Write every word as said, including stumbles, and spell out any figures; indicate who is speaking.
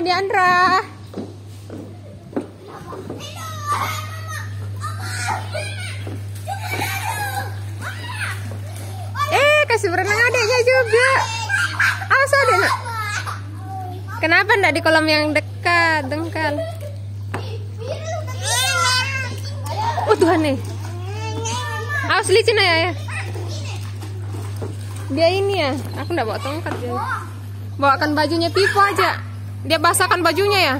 Speaker 1: Diandra. Eh, kasih berenang adiknya juga. Awas ada nak. Kenapa ndak di kolam yang dekat, dengkal? Oh Tuhan nih. Awas licin ya. Dia ini ya. Aku ndak bawa tongkat dia. Bawakan bajunya Pipo aja. Dia basahkan bajunya ya.